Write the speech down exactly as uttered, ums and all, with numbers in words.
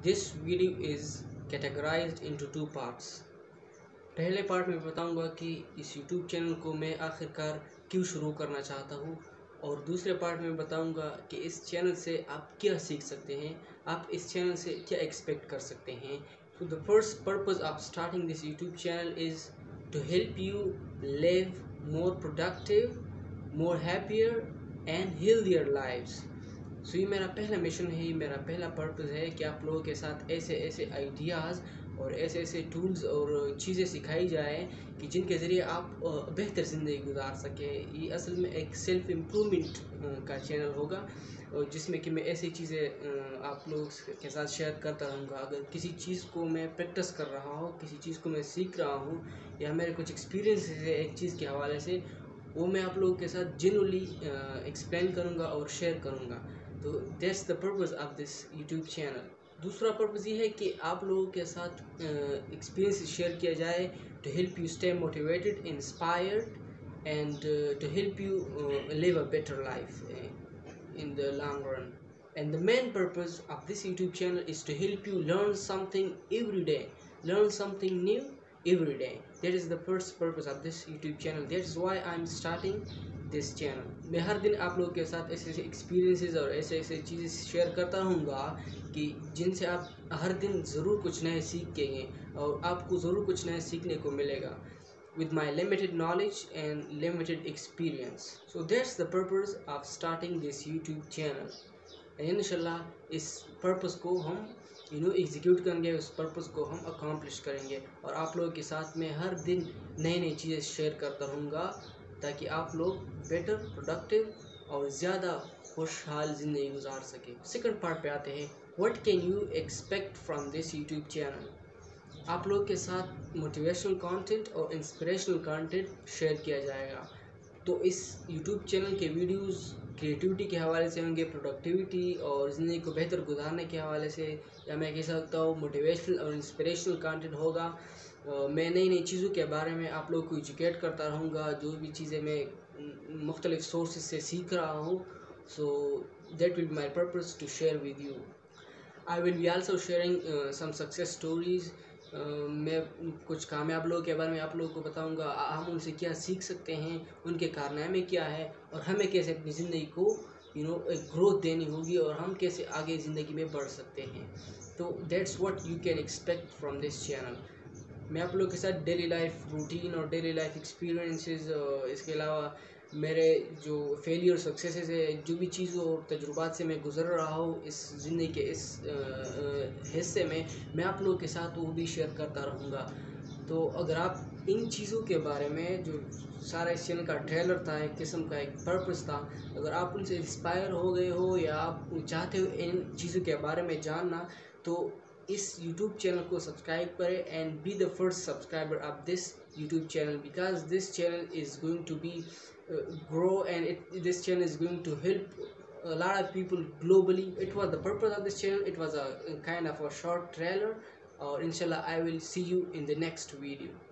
This video is categorised into two parts. पहले part में बताऊंगा कि इस यूट्यूब चैनल को मैं आखिरकार क्यों शुरू करना चाहता हूँ, और दूसरे पार्ट में बताऊंगा कि इस चैनल से आप क्या सीख सकते हैं, आप इस चैनल से क्या एक्सपेक्ट कर सकते हैं। So the first purpose of starting this YouTube channel is to help you live more productive, more happier and healthier lives. So so, ये मेरा पहला मिशन है, ये मेरा पहला पर्पज़ है कि आप लोगों के साथ ऐसे ऐसे आइडियाज़ और ऐसे ऐसे टूल्स और चीज़ें सिखाई जाए कि जिनके ज़रिए आप बेहतर ज़िंदगी गुजार सकें। ये असल में एक सेल्फ़ इम्प्रूवमेंट का चैनल होगा, और जिसमें कि मैं ऐसी चीज़ें आप लोगों के साथ शेयर करता रहूँगा। अगर किसी चीज़ को मैं प्रैक्टिस कर रहा हूँ, किसी चीज़ को मैं सीख रहा हूँ, या मेरे कुछ एक्सपीरियंस है एक चीज़ के हवाले से, वो मैं आप लोगों के साथ जेन्युइनली एक्सप्लेन करूँगा और शेयर करूँगा। तो that's the purpose of this YouTube channel. दूसरा पर्पज़ ये है कि आप लोगों के साथ एक्सपीरियंस शेयर किया जाए to help you stay motivated, inspired and to help you live a better life in the long run. And the main purpose of this YouTube channel is to help you learn something every day, learn something new every day. That is the first purpose of this YouTube channel. That is why I'm starting this channel. मैं हर दिन आप लोगों के साथ ऐसे ऐसे experiences और ऐसे ऐसे चीज़ें शेयर करता रहूँगा कि जिनसे आप हर दिन ज़रूर कुछ नए सीखेंगे और आपको ज़रूर कुछ नया सीखने को मिलेगा with my limited knowledge and limited experience. So that's the purpose of starting this YouTube channel. And इंशाल्लाह इस पर्पस को हम यू नो एग्जीक्यूट करेंगे, उस पर्पस को हम अकम्प्लिश करेंगे, और आप लोगों के साथ में हर दिन नई नई चीज़ें शेयर करता रहूँगा ताकि आप लोग बेटर, प्रोडक्टिव और ज़्यादा खुशहाल ज़िंदगी गुजार सकें। सेकंड पार्ट पे आते हैं, what can you expect from this YouTube channel. आप लोग के साथ मोटिवेशनल कंटेंट और इंस्पिरेशनल कंटेंट शेयर किया जाएगा। तो इस यूट्यूब चैनल के वीडियोस क्रिएटिविटी के हवाले से होंगे, प्रोडक्टिविटी और ज़िंदगी को बेहतर गुजारने के हवाले से, या मैं कह सकता हूँ मोटिवेशनल और इंस्पिरेशनल कंटेंट होगा। मैं नई नई चीज़ों के बारे में आप लोग को एजुकेट करता रहूँगा, जो भी चीज़ें मैं मुख्तलिफ सोर्सेज से सीख रहा हूँ। So that will be my purpose to share with you. I will be also sharing some success stories. मैं कुछ कामयाब लोगों के बारे में आप लोगों को बताऊंगा, हम उनसे क्या सीख सकते हैं, उनके कारनामे क्या है, और हमें कैसे अपनी ज़िंदगी को यू नो एक ग्रोथ देनी होगी, और हम कैसे आगे ज़िंदगी में बढ़ सकते हैं। तो that's what you can expect from this channel. मैं आप लोगों के साथ डेली लाइफ रूटीन और डेली लाइफ एक्सपीरियंसेस, इसके अलावा मेरे जो फेलियर सक्सेसेस है, जो भी चीज़ों और तजुर्बात से मैं गुज़र रहा हूँ इस ज़िंदगी के इस हिस्से में, मैं आप लोगों के साथ वो भी शेयर करता रहूँगा। तो अगर आप इन चीज़ों के बारे में, जो सारा इस चैनल का ट्रेलर था, एक किस्म का एक पर्पस था, अगर आप उनसे इंस्पायर हो गए हो या आप चाहते हो इन चीज़ों के बारे में जानना, तो इस यूट्यूब चैनल को सब्सक्राइब करें and be the first subscriber of this YouTube channel, because this channel is going to be grow, and it, this channel is going to help a lot of people globally. It was the purpose of this channel. It was a, a kind of a short trailer, or inshallah I will see you in the next video.